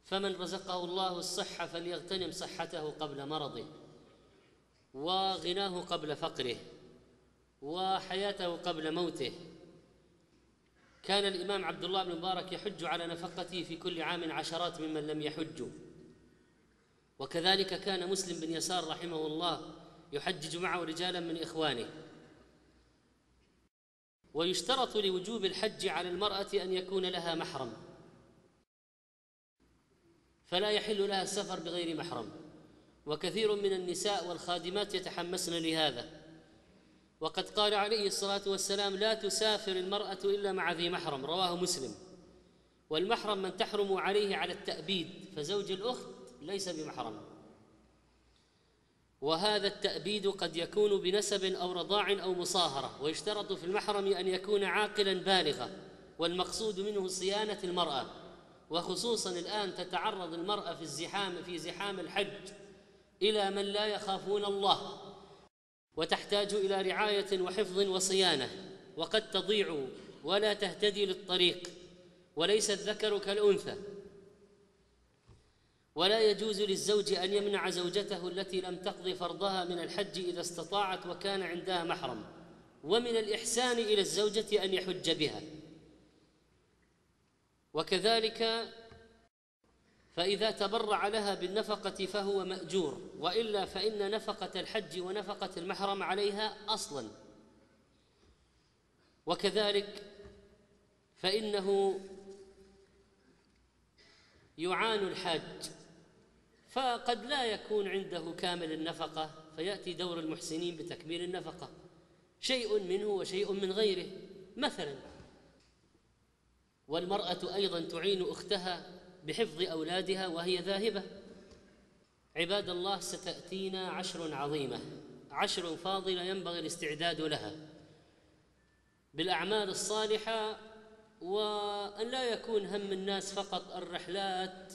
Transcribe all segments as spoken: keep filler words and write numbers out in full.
فمن رزقه الله الصحة فليغتنم صحته قبل مرضه، وغناه قبل فقره، وحياته قبل موته. كان الإمام عبد الله بن مبارك يحج على نفقته في كل عام عشرات ممن لم يحجوا، وكذلك كان مسلم بن يسار رحمه الله يحجج معه رجالا من إخوانه. ويشترط لوجوب الحج على المرأة أن يكون لها محرم، فلا يحل لها السفر بغير محرم، وكثير من النساء والخادمات يتحمسن لهذا، وقد قال عليه الصلاة والسلام: لا تسافر المرأة إلا مع ذي محرم، رواه مسلم. والمحرم من تحرم عليه على التأبيد، فزوج الأخت ليس بمحرم. وهذا التأبيد قد يكون بنسب أو رضاع أو مصاهرة، ويشترط في المحرم أن يكون عاقلا بالغا، والمقصود منه صيانة المرأة. وخصوصا الآن تتعرض المرأة في الزحام في زحام الحج إلى من لا يخافون الله، وتحتاج إلى رعاية وحفظ وصيانة، وقد تضيع ولا تهتدي للطريق، وليس الذكر كالأنثى. ولا يجوز للزوج أن يمنع زوجته التي لم تقضي فرضها من الحج إذا استطاعت وكان عندها محرم. ومن الإحسان إلى الزوجة أن يحج بها. وكذلك فإذا تبرع لها بالنفقة فهو مأجور، وإلا فإن نفقة الحج ونفقة المحرم عليها أصلاً. وكذلك فإنه يعان الحاج، فقد لا يكون عنده كامل النفقة، فيأتي دور المحسنين بتكميل النفقة، شيء منه وشيء من غيره مثلاً. والمرأة أيضاً تعين أختها بحفظ أولادها وهي ذاهبة. عباد الله، ستأتينا عشر عظيمة، عشر فاضلة ينبغي الاستعداد لها بالأعمال الصالحة، وأن لا يكون هم الناس فقط الرحلات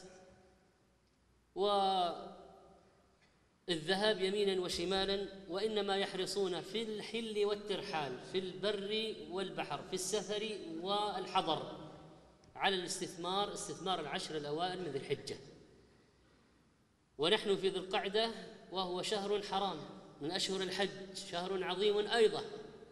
والذهاب يمينا وشمالا، وإنما يحرصون في الحل والترحال، في البر والبحر، في السفر والحضر، على الاستثمار، استثمار العشر الأوائل من ذي الحجة. ونحن في ذي القعدة وهو شهر حرام من أشهر الحج، شهر عظيم أيضا،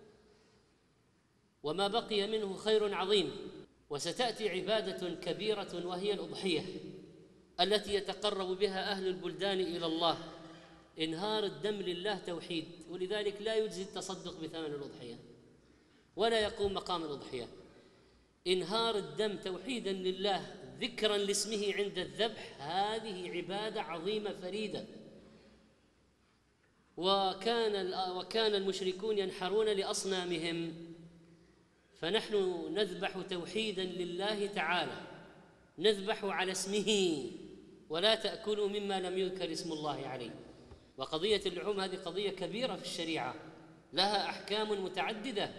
وما بقي منه خير عظيم. وستأتي عبادة كبيرة وهي الأضحية، التي يتقرب بها أهل البلدان إلى الله. إنهار الدم لله توحيد، ولذلك لا يجزي التصدق بثمن الأضحية ولا يقوم مقام الأضحية. إنهار الدم توحيدا لله، ذكرا لاسمه عند الذبح، هذه عبادة عظيمة فريدة. وكان وكان المشركون ينحرون لأصنامهم، فنحن نذبح توحيدا لله تعالى، نذبح على اسمه، ولا تأكلوا مما لم يذكر اسم الله عليه. وقضية اللحوم هذه قضية كبيرة في الشريعة، لها أحكام متعددة،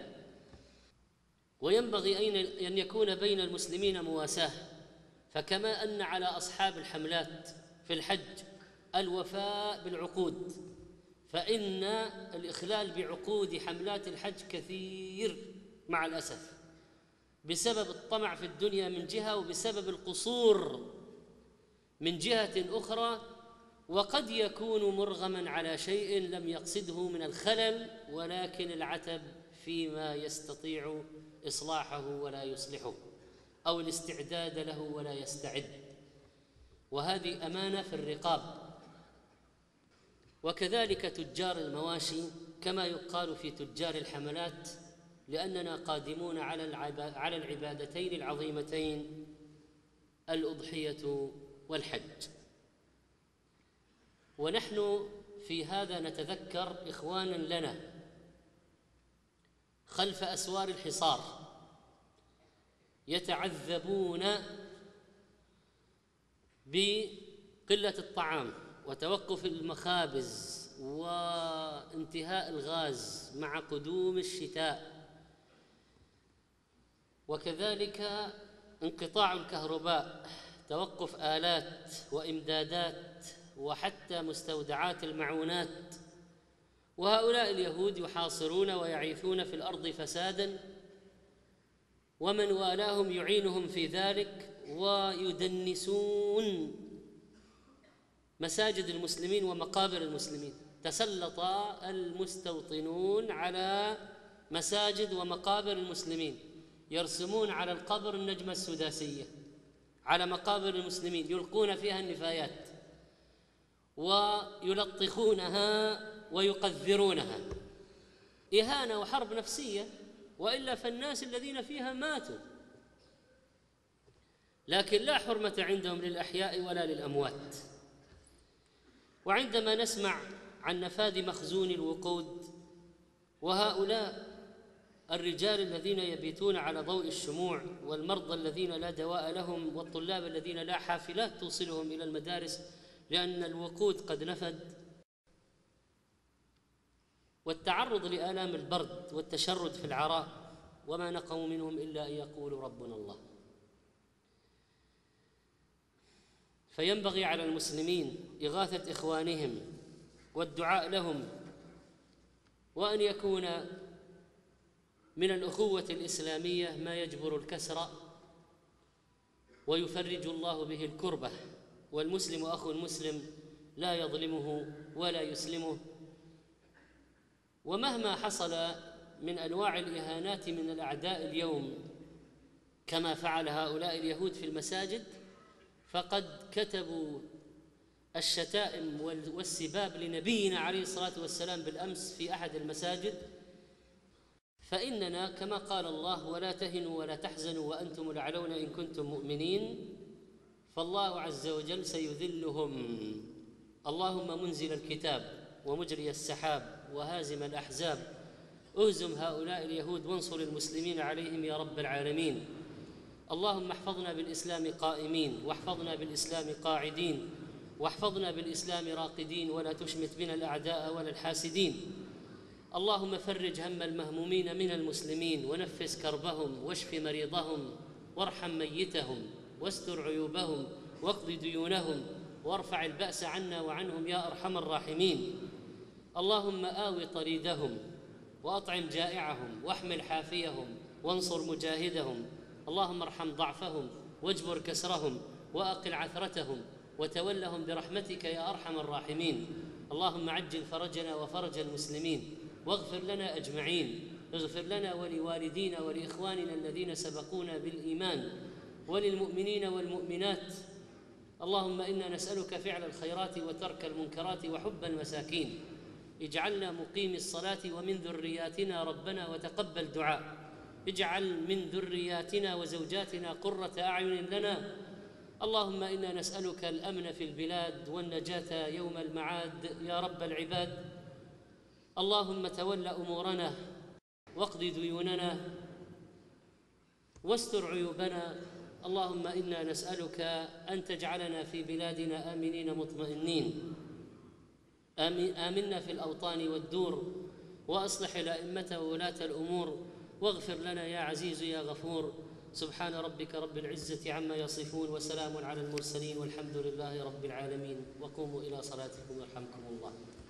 وينبغي أن يكون بين المسلمين مواساة. فكما أن على أصحاب الحملات في الحج الوفاء بالعقود، فإن الإخلال بعقود حملات الحج كثير مع الأسف، بسبب الطمع في الدنيا من جهة، وبسبب القصور من جهة أخرى، وقد يكون مرغما على شيء لم يقصده من الخلل، ولكن العتب فيما يستطيع إصلاحه ولا يصلحه، أو الاستعداد له ولا يستعد. وهذه أمانة في الرقاب. وكذلك تجار المواشي كما يقال في تجار الحملات، لأننا قادمون على العبادتين العظيمتين الأضحية والحج. ونحن في هذا نتذكر إخوانا لنا خلف أسوار الحصار يتعذبون بقلة الطعام وتوقف المخابز وانتهاء الغاز مع قدوم الشتاء، وكذلك انقطاع الكهرباء، توقف آلات وإمدادات وحتى مستودعات المعونات. وهؤلاء اليهود يحاصرون ويعيثون في الأرض فسادا، ومن والاهم يعينهم في ذلك، ويدنسون مساجد المسلمين ومقابر المسلمين. تسلط المستوطنون على مساجد ومقابر المسلمين، يرسمون على القبر النجمة السداسية، على مقابر المسلمين يلقون فيها النفايات ويلطخونها ويقذرونها، إهانة وحرب نفسية، وإلا فالناس الذين فيها ماتوا، لكن لا حرمة عندهم للأحياء ولا للأموات. وعندما نسمع عن نفاذ مخزون الوقود وهؤلاء الرجال الذين يبيتون على ضوء الشموع، والمرضى الذين لا دواء لهم، والطلاب الذين لا حافلات توصلهم إلى المدارس لأن الوقود قد نفد، والتعرض لآلام البرد والتشرد في العراء، وما نقموا منهم إلا أن يقولوا ربنا الله. فينبغي على المسلمين إغاثة إخوانهم والدعاء لهم، وأن يكون من الأخوة الإسلامية ما يجبر الكسر ويفرج الله به الكربة، والمسلم أخو المسلم لا يظلمه ولا يسلمه. ومهما حصل من أنواع الإهانات من الأعداء اليوم كما فعل هؤلاء اليهود في المساجد، فقد كتبوا الشتائم والسباب لنبينا عليه الصلاة والسلام بالأمس في أحد المساجد، فإننا كما قال الله ولا تهنوا ولا تحزنوا وأنتم الأعلون إن كنتم مؤمنين، فالله عز وجل سيذلهم. اللهم منزل الكتاب ومجري السحاب وهازم الأحزاب، اهزم هؤلاء اليهود وانصر المسلمين عليهم يا رب العالمين. اللهم احفظنا بالإسلام قائمين، واحفظنا بالإسلام قاعدين، واحفظنا بالإسلام راقدين، ولا تشمت بنا الأعداء ولا الحاسدين. اللهم فرج هم المهمومين من المسلمين، ونفس كربهم، واشف مريضهم، وارحم ميتهم، واستر عيوبهم، واقض ديونهم، وارفع البأس عنا وعنهم يا أرحم الراحمين. اللهم آوِ طريدهم، وأطعم جائعهم، واحمل حافيهم، وانصر مجاهدهم. اللهم ارحم ضعفهم، واجبر كسرهم، وأقل عثرتهم، وتولهم برحمتك يا أرحم الراحمين. اللهم عجل فرجنا وفرج المسلمين، واغفر لنا أجمعين. اغفر لنا ولوالدينا ولإخواننا الذين سبقونا بالإيمان، وللمؤمنين والمؤمنات. اللهم إنا نسألك فعل الخيرات وترك المنكرات وحب المساكين. اجعلنا مقيم الصلاة ومن ذرياتنا ربنا وتقبل دعاء. اجعل من ذرياتنا وزوجاتنا قرة أعين لنا. اللهم إنا نسألك الأمن في البلاد والنجاة يوم المعاد يا رب العباد. اللهم تول أمورنا، واقض ديوننا، واستر عيوبنا. اللهم إنا نسألك أن تجعلنا في بلادنا آمنين مطمئنين. آمنا في الأوطان والدور، وأصلح الأئمة وولاة الأمور، واغفر لنا يا عزيز يا غفور. سبحان ربك رب العزة عما يصفون، وسلام على المرسلين، والحمد لله رب العالمين. وقوموا إلى صلاتكم يرحمكم الله.